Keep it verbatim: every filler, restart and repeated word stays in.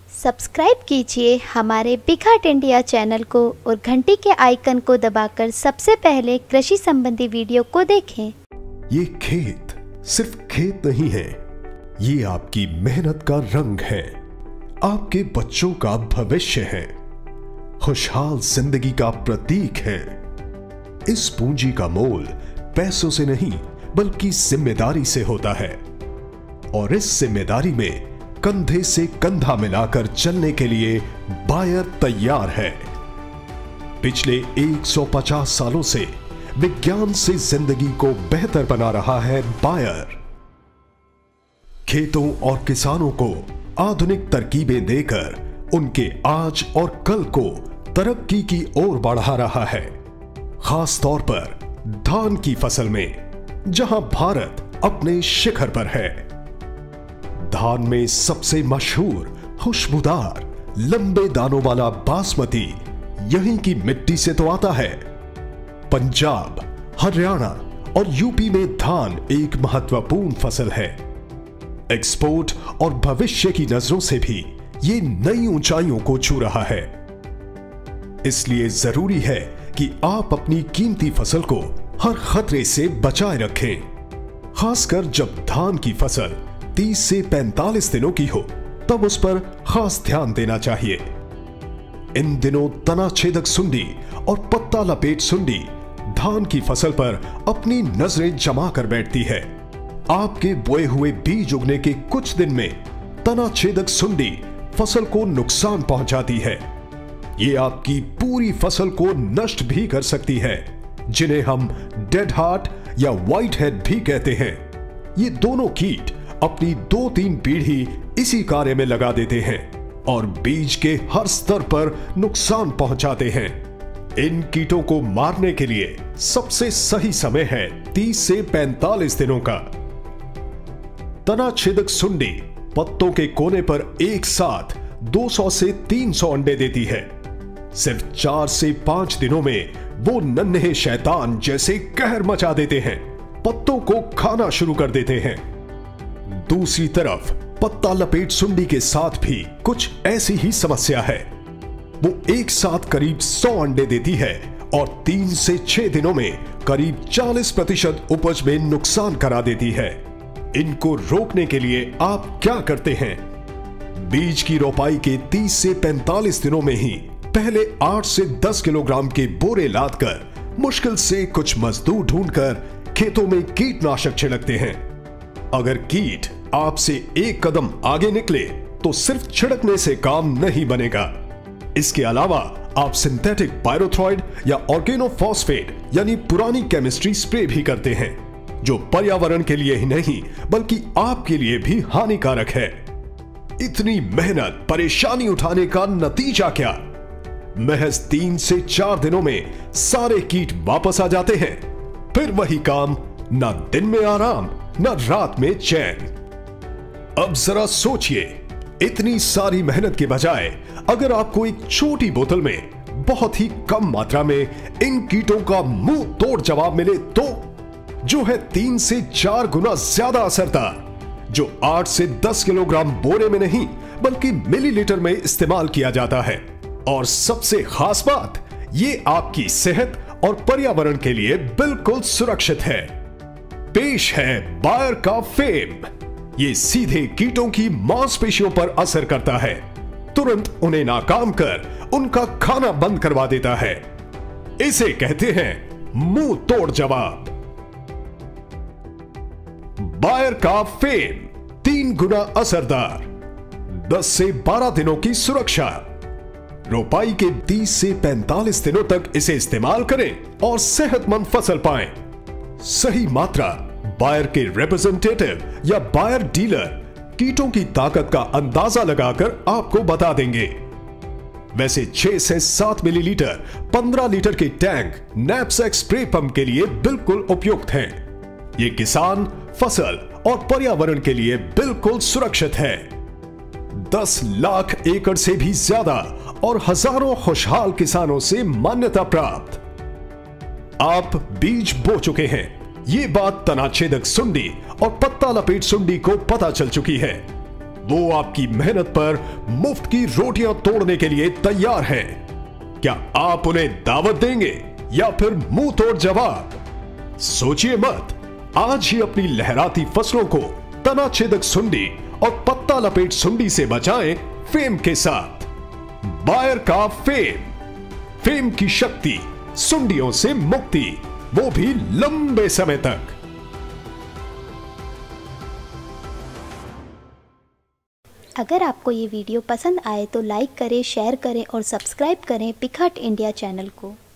Subscribe कीजिए हमारे big heart India channel को और घंटी के आइकन को दबाकर सबसे पहले कृषि संबंधी वीडियो को देखें। ये खेत सिर्फ खेत नहीं है, ये आपकी मेहनत का रंग है, आपके बच्चों का भविष्य है, खुशहाल जिंदगी का प्रतीक है। इस पूंजी का मोल पैसों से नहीं बल्कि जिम्मेदारी से होता है और इस जिम्मेदारी में कंधे से कंधा मिलाकर चलने के लिए बायर तैयार है। पिछले एक सौ पचास सालों से विज्ञान से जिंदगी को बेहतर बना रहा है बायर। खेतों और किसानों को आधुनिक तरकीबें देकर उनके आज और कल को तरक्की की ओर बढ़ा रहा है। खास तौर पर धान की फसल में, जहां भारत अपने शिखर पर है। धान में सबसे मशहूर खुशबूदार लंबे दानों वाला बासमती यहीं की मिट्टी से तो आता है। पंजाब, हरियाणा और यूपी में धान एक महत्वपूर्ण फसल है। एक्सपोर्ट और भविष्य की नजरों से भी ये नई ऊंचाइयों को छू रहा है। इसलिए जरूरी है कि आप अपनी कीमती फसल को हर खतरे से बचाए रखें, खासकर जब धान की फसल तीस से पैंतालीस दिनों की हो, तब उस पर खास ध्यान देना चाहिए। इन दिनों तना छेदक सुंडी और पत्ता लपेट सुंडी धान की फसल पर अपनी नजरें जमा कर बैठती है। आपके बोए हुए बीज उगने के कुछ दिन में तना छेदक सुंडी फसल को नुकसान पहुंचाती है। ये आपकी पूरी फसल को नष्ट भी कर सकती है, जिन्हें हम डेड हार्ट या व्हाइट हेड भी कहते हैं। ये दोनों कीट अपनी दो तीन पीढ़ी इसी कार्य में लगा देते हैं और बीज के हर स्तर पर नुकसान पहुंचाते हैं। इन कीटों को मारने के लिए सबसे सही समय है तीस से पैंतालीस दिनों का। तना छेदक सुंडी पत्तों के कोने पर एक साथ दो सौ से तीन सौ अंडे देती है। सिर्फ चार से पांच दिनों में वो नन्हे शैतान जैसे कहर मचा देते हैं, पत्तों को खाना शुरू कर देते हैं। दूसरी तरफ पत्ता लपेट सुंडी के साथ भी कुछ ऐसी ही समस्या है। वो एक साथ करीब सौ अंडे देती है और तीन से छह दिनों में करीब चालीस प्रतिशत उपज में नुकसान करा देती है। इनको रोकने के लिए आप क्या करते हैं? बीज की रोपाई के तीस से पैंतालीस दिनों में ही पहले आठ से दस किलोग्राम के बोरे लादकर मुश्किल से कुछ मजदूर ढूंढकर खेतों में कीटनाशक छिड़कते हैं। अगर कीट आपसे एक कदम आगे निकले तो सिर्फ छिड़कने से काम नहीं बनेगा। इसके अलावा आप सिंथेटिक पायरोथ्रॉइड या ऑर्गेनोफॉस्फेट यानी पुरानी केमिस्ट्री स्प्रे भी करते हैं, जो पर्यावरण के लिए ही नहीं बल्कि आपके लिए भी हानिकारक है। इतनी मेहनत परेशानी उठाने का नतीजा क्या? महज तीन से चार दिनों में सारे कीट वापस आ जाते हैं। फिर वही काम, ना दिन में आराम ना रात में चैन। अब जरा सोचिए, इतनी सारी मेहनत के बजाय अगर आपको एक छोटी बोतल में बहुत ही कम मात्रा में इन कीटों का मुंह तोड़ जवाब मिले तो, जो है तीन से चार गुना ज्यादा असरदार, जो आठ से दस किलोग्राम बोरे में नहीं बल्कि मिलीलीटर में इस्तेमाल किया जाता है। और सबसे खास बात, ये आपकी सेहत और पर्यावरण के लिए बिल्कुल सुरक्षित है। पेश है बायर का फेम। ये सीधे कीटों की मांसपेशियों पर असर करता है, तुरंत उन्हें नाकाम कर उनका खाना बंद करवा देता है। इसे कहते हैं मुंह तोड़ जवाब। बायर का फेम तीन गुना असरदार, दस से बारह दिनों की सुरक्षा। रोपाई के तीस से पैंतालीस दिनों तक इसे इस्तेमाल करें और सेहतमंद फसल पाएं। सही मात्रा बायर के रिप्रेजेंटेटिव या बायर डीलर कीटों की ताकत का अंदाजा लगाकर आपको बता देंगे। वैसे छह से सात मिलीलीटर पंद्रह लीटर के टैंक नैपसैक स्प्रे पंप के लिए बिल्कुल उपयुक्त हैं। ये किसान, फसल और पर्यावरण के लिए बिल्कुल सुरक्षित है। दस लाख एकड़ से भी ज्यादा और हजारों खुशहाल किसानों से मान्यता प्राप्त। आप बीज बो चुके हैं, ये बात तना छेदक सुंडी और पत्ता लपेट सुंडी को पता चल चुकी है। वो आपकी मेहनत पर मुफ्त की रोटियां तोड़ने के लिए तैयार हैं। क्या आप उन्हें दावत देंगे या फिर मुंह तोड़ जवाब? सोचिए मत, आज ही अपनी लहराती फसलों को तना छेदक सुंडी और पत्ता लपेट सुंडी से बचाएं फेम के साथ। बायर का फेम, फेम की शक्ति, सुंडियों से मुक्ति, वो भी लंबे समय तक। अगर आपको ये वीडियो पसंद आए तो लाइक करें, शेयर करें और सब्सक्राइब करें पिकार्ट इंडिया चैनल को।